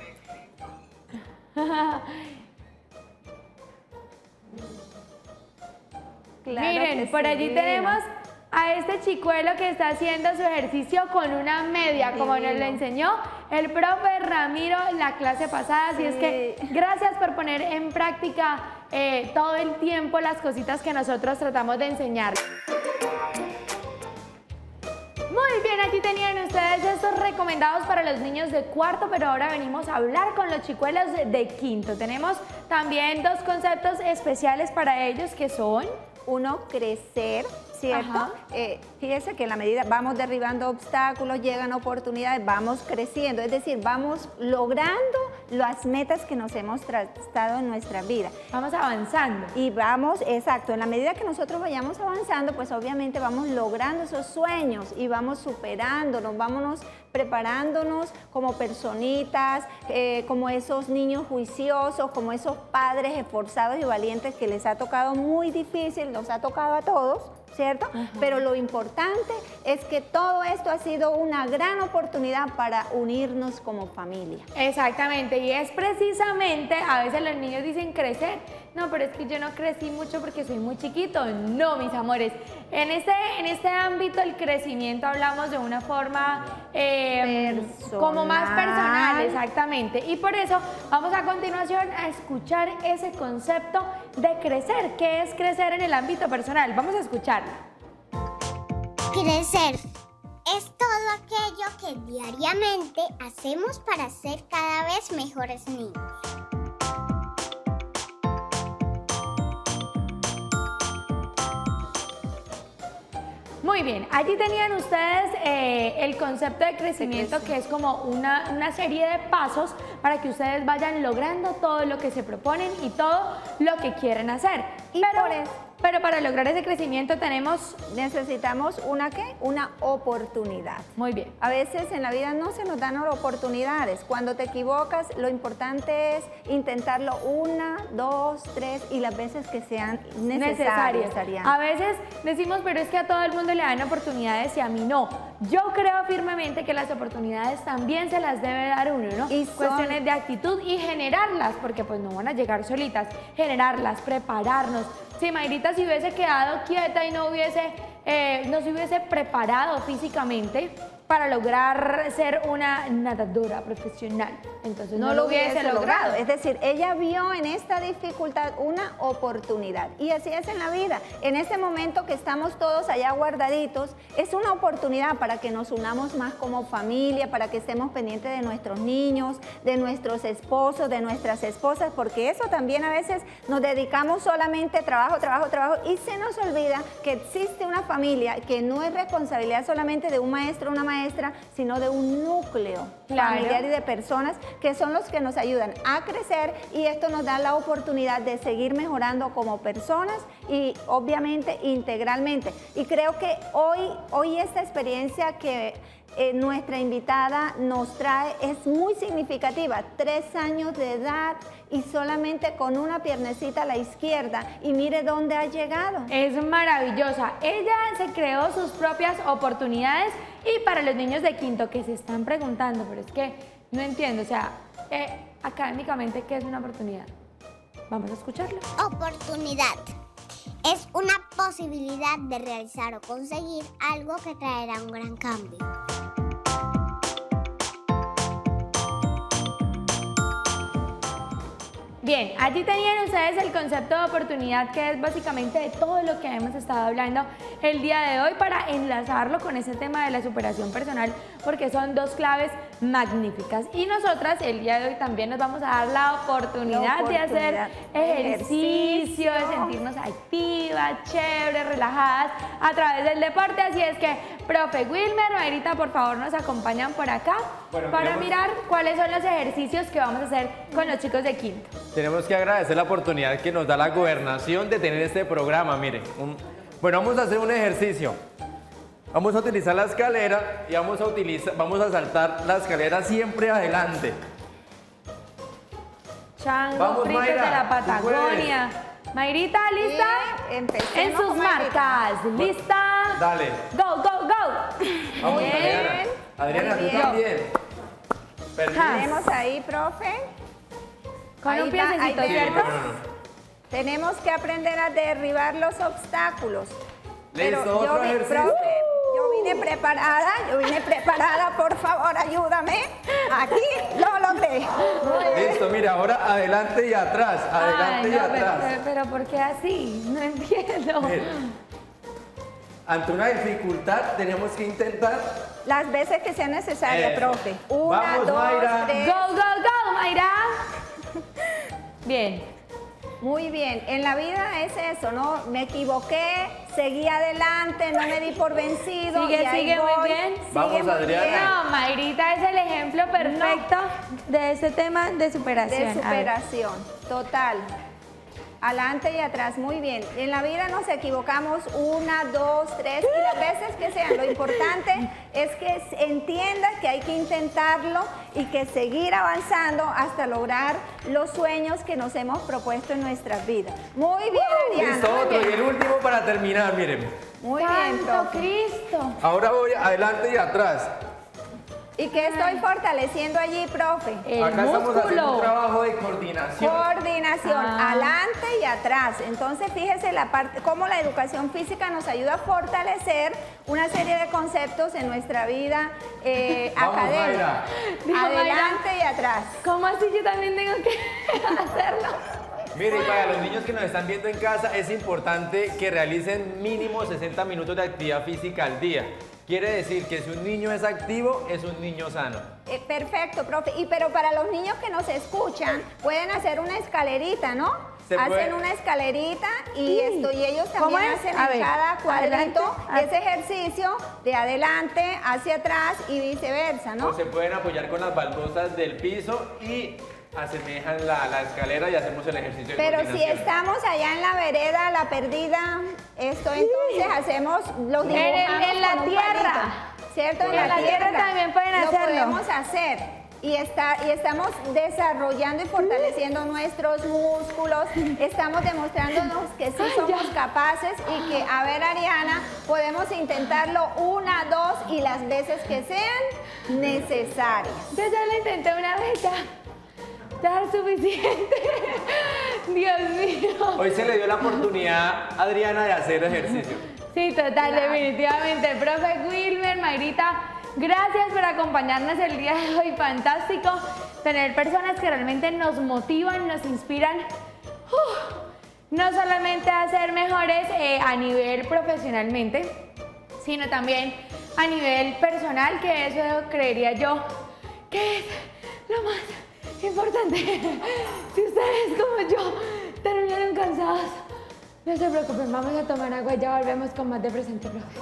Claro Miren, que por sí, allí divino. tenemos a este chicuelo que está haciendo su ejercicio con una media, como nos lo Divino. enseñó el profe Ramiro en la clase pasada. Así es que Sí. gracias por poner en práctica eh, todo el tiempo las cositas que nosotros tratamos de enseñar. Muy bien, aquí tenían ustedes estos recomendados para los niños de cuarto, pero ahora venimos a hablar con los chicuelos de quinto. Tenemos también dos conceptos especiales para ellos que son... Uno, crecer, ¿cierto? Ajá. Eh, fíjese que en la medida vamos derribando obstáculos, llegan oportunidades, vamos creciendo, es decir, vamos logrando las metas que nos hemos trazado en nuestra vida. Vamos avanzando. Y vamos, exacto, en la medida que nosotros vayamos avanzando, pues obviamente vamos logrando esos sueños y vamos superándonos, vámonos preparándonos como personitas, eh, como esos niños juiciosos, como esos padres esforzados y valientes que les ha tocado muy difícil, nos ha tocado a todos, ¿cierto? Ajá. Pero lo importante es que todo esto ha sido una gran oportunidad para unirnos como familia. Exactamente, y es precisamente, a veces los niños dicen crecer, no, pero es que yo no crecí mucho porque soy muy chiquito. No, mis amores, en este, en este ámbito el crecimiento hablamos de una forma eh, Personal. como más personal, exactamente, y por eso vamos a continuación a escuchar ese concepto de crecer. ¿Qué es crecer en el ámbito personal? Vamos a escucharlo. Crecer es todo aquello que diariamente hacemos para ser cada vez mejores niños. Muy bien, allí tenían ustedes eh, el concepto de crecimiento, que es como una, una serie de pasos para que ustedes vayan logrando todo lo que se proponen y todo lo que quieren hacer. Y pero, por eso- pero para lograr ese crecimiento tenemos... Necesitamos una ¿qué? Una oportunidad. Muy bien. A veces en la vida no se nos dan oportunidades. Cuando te equivocas, lo importante es intentarlo una, dos, tres y las veces que sean necesarias. necesarias. Ariana. A veces decimos, pero es que a todo el mundo le dan oportunidades y a mí no. Yo creo firmemente que las oportunidades también se las debe dar uno, ¿no? Y son- Cuestiones de actitud y generarlas, porque pues no van a llegar solitas. Generarlas, prepararnos. Si Mayrita se hubiese quedado quieta y no hubiese, eh, no se hubiese preparado físicamente para lograr ser una nadadora profesional, entonces no, lo hubiese, logrado. Es decir, ella vio en esta dificultad una oportunidad. Y así es en la vida. En este momento que estamos todos allá guardaditos, es una oportunidad para que nos unamos más como familia, para que estemos pendientes de nuestros niños, de nuestros esposos, de nuestras esposas, porque eso también a veces nos dedicamos solamente a trabajo, trabajo, trabajo, y se nos olvida que existe una familia que no es responsabilidad solamente de un maestro o una maestra, sino de un núcleo Claro. familiar y de personas que son los que nos ayudan a crecer, y esto nos da la oportunidad de seguir mejorando como personas y obviamente integralmente. Y creo que hoy, hoy esta experiencia que eh, nuestra invitada nos trae es muy significativa. Tres años de edad y solamente con una piernecita a la izquierda, y mire dónde ha llegado. Es maravillosa. Ella se creó sus propias oportunidades, y para los niños de quinto que se están preguntando, pero es que no entiendo, o sea, eh, académicamente, ¿qué es una oportunidad? Vamos a escucharlo. Oportunidad. Es una posibilidad de realizar o conseguir algo que traerá un gran cambio. Bien, allí tenían ustedes el concepto de oportunidad, que es básicamente de todo lo que hemos estado hablando el día de hoy, para enlazarlo con ese tema de la superación personal, porque son dos claves magníficas. Y nosotras el día de hoy también nos vamos a dar la oportunidad, La de oportunidad. hacer ejercicio, de sentirnos activas, chéveres, relajadas a través del deporte. Así es que, profe Wilmer, Mayrita, por favor nos acompañan por acá Bueno, para miremos. mirar cuáles son los ejercicios que vamos a hacer con los chicos de quinto. Tenemos que agradecer la oportunidad que nos da la gobernación de tener este programa, miren. Un- bueno, vamos a hacer un ejercicio. Vamos a utilizar la escalera y vamos a, utilizar, vamos a saltar la escalera siempre adelante. Chango, Vamos, fritos Mayra, de la tú Patagonia. Mayrita, ¿lista? Sí, empecemos, En sus Mayrita. marcas, ¿lista? Dale. Go, go, go. Vamos, Bien. Adriana. Adriana, Muy tú bien. también. Permiso. Tenemos ahí, profe. Con Ahí un va, piececito, ahí Sí, ¿cierto? no, no, no. Tenemos que aprender a derribar los obstáculos. Listo, Pero otro yo, vi- ejercicio. profe, yo vine preparada, yo vine preparada, por favor, ayúdame. Aquí lo logré. Muy bien. Listo, mira, ahora adelante y atrás, adelante Ay, y no, pero, atrás. pero, pero ¿por qué así? No entiendo. Mira, ante una dificultad tenemos que intentar. Las veces que sea necesaria, Eso. profe. Una, Vamos, dos, Mayra. tres. Go, go, go, Mayra. Bien. Muy bien, en la vida es eso, ¿no? Me equivoqué, seguí adelante, no me di por vencido. Sigue, y ahí sigue muy voy. bien. Sigue Vamos, muy Adriana. bien. No, Mayrita es el ejemplo perfecto de ese tema de superación. De A ver. superación, total. Adelante y atrás, muy bien. En la vida nos equivocamos una, dos, tres y las veces que sean. Lo importante es que entiendas que hay que intentarlo y que seguir avanzando hasta lograr los sueños que nos hemos propuesto en nuestras vidas. Muy bien, Ariana. Listo, muy otro. bien. Y el último para terminar, miren. Muy bien, ¡Santo profe. Cristo! Ahora voy adelante y atrás. ¿Y qué estoy fortaleciendo allí, profe? El Acá estamos haciendo un músculo. trabajo de coordinación. Coordinación, Ah. adelante y atrás. Entonces, fíjese la parte, cómo la educación física nos ayuda a fortalecer una serie de conceptos en nuestra vida eh, Vamos, académica. Mayra. Dijo Adelante y atrás. ¿Cómo así yo también tengo que hacerlo? Mire, y para los niños que nos están viendo en casa, es importante que realicen mínimo sesenta minutos de actividad física al día. Quiere decir que si un niño es activo, es un niño sano. Eh, perfecto, profe. Y pero para los niños que nos escuchan, pueden hacer una escalerita, ¿no? Se Hacen puede. una escalerita y Sí. esto y ellos ¿Cómo también es? hacen A en ver, cada cuadrito adelante, ese ejercicio de adelante hacia atrás y viceversa, ¿no? O se pueden apoyar con las baldosas del piso y asemejan la, la escalera y hacemos el ejercicio de Pero si coordinación. estamos allá en la vereda, la perdida, esto entonces hacemos los En dibujamos el- en la con un tierra. palito, ¿cierto? En la tierra también pueden lo hacerlo. podemos hacer. Y, está, y estamos desarrollando y fortaleciendo nuestros músculos, estamos demostrándonos que sí somos capaces y que, a ver, Ariana, podemos intentarlo una, dos y las veces que sean necesarias. Yo ya lo intenté una vez, ya. Ya es suficiente. Dios mío. Hoy se le dio la oportunidad a Adriana de hacer ejercicio. Sí, total, definitivamente. Profe Wilmer, Mayrita, gracias por acompañarnos el día de hoy. Fantástico tener personas que realmente nos motivan, nos inspiran. ¡Uf! No solamente a ser mejores eh, a nivel profesionalmente, sino también a nivel personal, que eso creería yo que es lo más importante. Si ustedes como yo terminaron cansados, no se preocupen, vamos a tomar agua y ya volvemos con más de Presente Profe.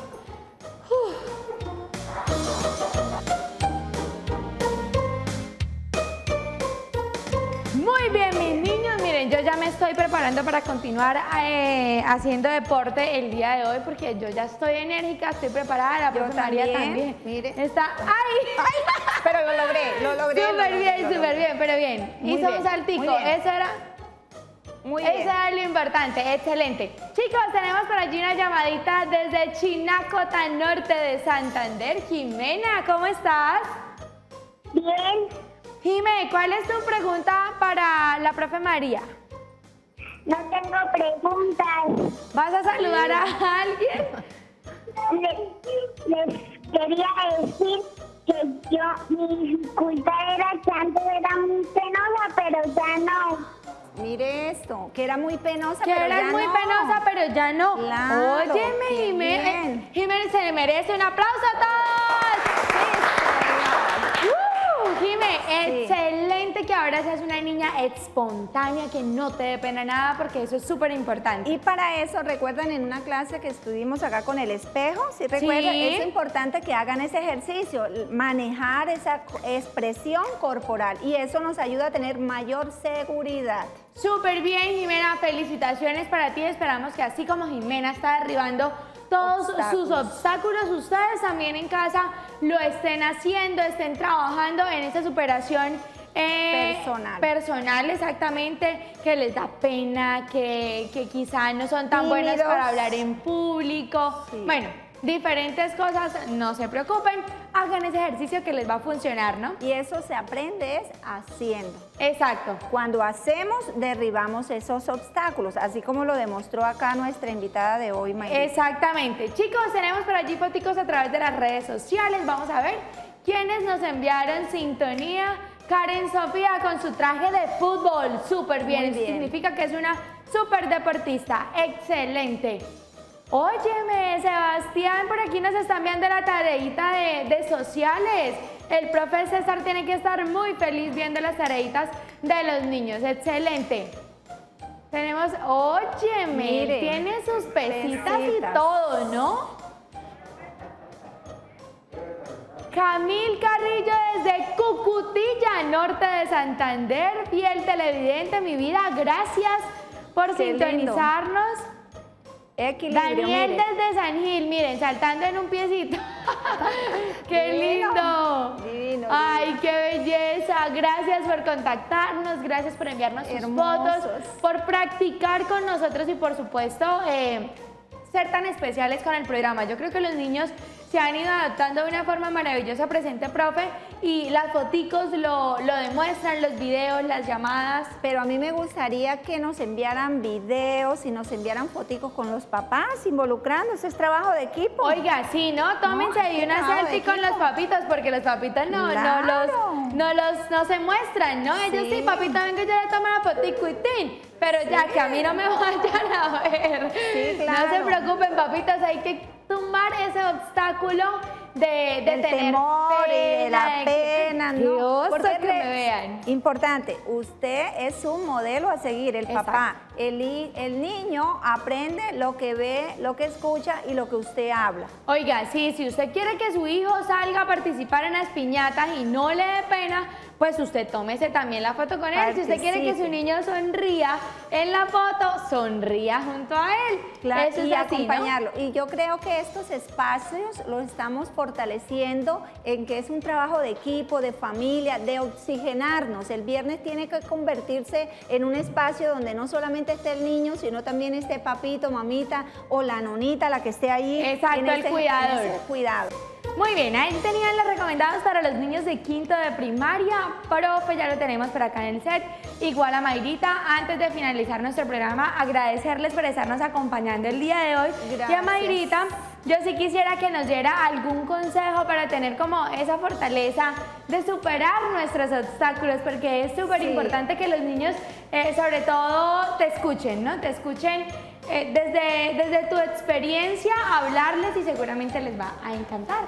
Muy bien, mis niños, miren, yo ya me estoy preparando para continuar eh, haciendo deporte el día de hoy porque yo ya estoy enérgica, estoy preparada, la Yo profe María también, también. mire. Está, ¡ay! Pero lo logré, lo logré. lo Súper logré, bien, lo súper logré. bien, pero bien. Muy Hizo un bien, saltico, muy bien. eso era... Muy Eso bien. era lo importante, excelente. Chicos, tenemos por allí una llamadita desde Chinacota, norte de Santander. Jimena, ¿cómo estás? Bien, Jimé, ¿cuál es tu pregunta para la profe María? no tengo preguntas. ¿Vas a saludar a alguien? Les, les quería decir que yo, mi dificultad era que antes era muy penosa, pero ya no. Mire esto, que era muy penosa, Que pero eras ya muy no. penosa, pero ya no. Claro, Óyeme, qué Jiménez. bien. Jiménez se le merece un aplauso a todos. ¡Uh! Jimé, Sí. excelente que ahora seas una niña espontánea, que no te dé pena nada, porque eso es súper importante. Y para eso, recuerdan en una clase que estuvimos acá con el espejo, ¿sí recuerdan? Sí. Es importante que hagan ese ejercicio, manejar esa co- expresión corporal y eso nos ayuda a tener mayor seguridad. Súper bien, Jimena, felicitaciones para ti. Esperamos que así como Jimena está derribando todos Obstáculos. sus obstáculos, ustedes también en casa lo estén haciendo, estén trabajando en esa superación eh, Personal. personal, exactamente, que les da pena, que, que quizá no son tan buenos Tímidos. para hablar en público. Sí. Bueno, diferentes cosas, no se preocupen, hagan ese ejercicio que les va a funcionar, ¿no? Y eso se aprende es haciendo. Exacto. Cuando hacemos, derribamos esos obstáculos, así como lo demostró acá nuestra invitada de hoy, Mayra. Exactamente. Chicos, tenemos por allí foticos a través de las redes sociales. Vamos a ver quiénes nos enviaron sintonía. Karen Sofía con su traje de fútbol. Súper bien. Muy Eso bien. significa que es una súper deportista. Excelente. Óyeme, Sebastián, por aquí nos están viendo la tareita de, de sociales. El profe César tiene que estar muy feliz viendo las tareitas de los niños. Excelente. Tenemos, óyeme, Mire, tiene sus pesitas y pesitas. todo, ¿no? Camil Carrillo desde Cucutilla, norte de Santander, fiel televidente, mi vida, gracias por Qué lindo. sintonizarnos. Equilibrio, Daniel mire. desde San Gil, miren, saltando en un piecito. ¡Qué Divino, lindo! divino, ¡Ay, qué belleza! Gracias por contactarnos, gracias por enviarnos sus Hermosos. fotos, por practicar con nosotros y por supuesto eh, ser tan especiales con el programa. Yo creo que los niños se han ido adaptando de una forma maravillosa, presente profe, y las foticos lo, lo demuestran, los videos, las llamadas. Pero a mí me gustaría que nos enviaran videos y nos enviaran foticos con los papás involucrando, eso es trabajo de equipo. Oiga, sí, ¿no? Tómense No, ahí qué una trabajo de selfie con equipo. los papitos, porque los papitos no, Claro. no los, no los, no se muestran, ¿no? Ellos sí, Sí. papita, venga, yo le tomo la fotico y tin. Pero ya que a mí no me vayan a ver. Sí, No claro. se preocupen, papitos, hay que tumbar ese obstáculo de, de del tener temor y de la de que- pena, Qué ¿no? oso Porque que re- me vean. Importante, usted es un modelo a seguir, el Exacto. papá. El, hi- el niño aprende lo que ve, lo que escucha y lo que usted habla. Oiga, sí, si usted quiere que su hijo salga a participar en las piñatas y no le dé pena, pues usted tómese también la foto con él. Si usted quiere que su Participe. niño sonría en la foto, sonría junto a él. Claro, Eso y es así, ¿no? acompañarlo. Y yo creo que estos espacios los estamos fortaleciendo en que es un trabajo de equipo, de familia, de oxigenarnos. El viernes tiene que convertirse en un espacio donde no solamente esté el niño, sino también esté papito, mamita o la nonita, la que esté ahí. Exacto, en el ese- en cuidador. ese cuidado. Muy bien, ahí tenían los recomendados para los niños de quinto de primaria. Profe, ya lo tenemos por acá en el set. Igual a Mayrita, antes de finalizar nuestro programa, agradecerles por estarnos acompañando el día de hoy. Y a Gracias. Mayrita, yo sí quisiera que nos diera algún consejo para tener como esa fortaleza de superar nuestros obstáculos, porque es súper Sí. importante que los niños, eh, sobre todo, te escuchen, ¿no? Te escuchen eh, desde, desde tu experiencia, hablarles y seguramente les va a encantar.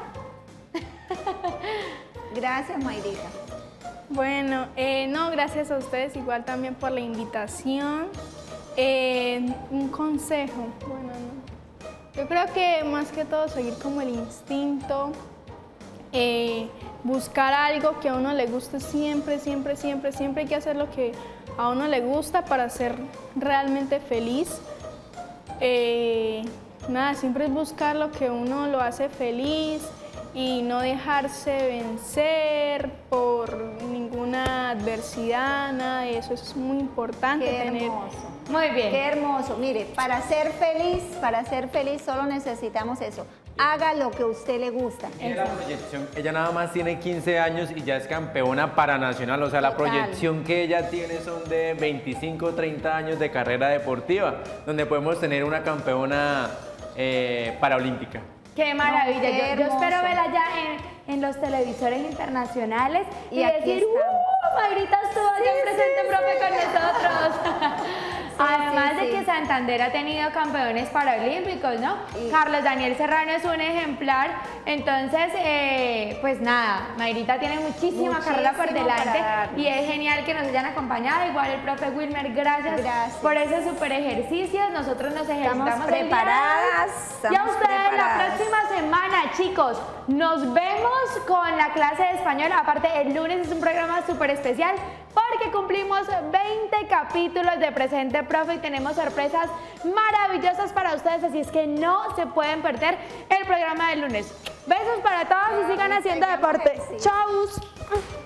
Gracias, Mayrita. Bueno, eh, no, gracias a ustedes igual también por la invitación. Eh, un consejo, bueno, no. Yo creo que más que todo seguir como el instinto, eh, buscar algo que a uno le guste siempre, siempre, siempre, siempre hay que hacer lo que a uno le gusta para ser realmente feliz. Eh, nada, siempre es buscar lo que uno lo hace feliz y no dejarse vencer por ninguna adversidad, nada de eso, eso es muy importante Qué tener. hermoso. Muy bien. Qué hermoso. Mire, para ser feliz, para ser feliz solo necesitamos eso. Haga lo que a usted le gusta. Mire la proyección, ella nada más tiene quince años y ya es campeona paranacional, o sea, la Total. proyección que ella tiene son de veinticinco, treinta años de carrera deportiva, donde podemos tener una campeona eh, paraolímpica. Qué maravilla. qué yo, yo espero hermoso. verla ya en, en los televisores internacionales y, Y aquí decir, estamos. ¡uh! Mayrita estuvo allá Sí, presente, sí, profe, sí. con nosotros. Además sí, de sí. que Santander ha tenido campeones paralímpicos, ¿no? Y- Carlos Daniel Serrano es un ejemplar. Entonces, eh, pues nada, Mayrita tiene muchísima carrera por Muchísimo delante para darnos. y es genial que nos hayan acompañado. Igual el profe Wilmer, gracias, Gracias. por esos super ejercicios. Nosotros nos ejercitamos Estamos el día de hoy. preparadas, Y a estamos ustedes la preparadas. próxima semana, chicos. Nos vemos con la clase de español. Aparte, el lunes es un programa súper especial porque cumplimos veinte capítulos de Presente Profe y tenemos sorpresas maravillosas para ustedes. Así es que no se pueden perder el programa del lunes. Besos para todos y sigan haciendo deporte. Chau.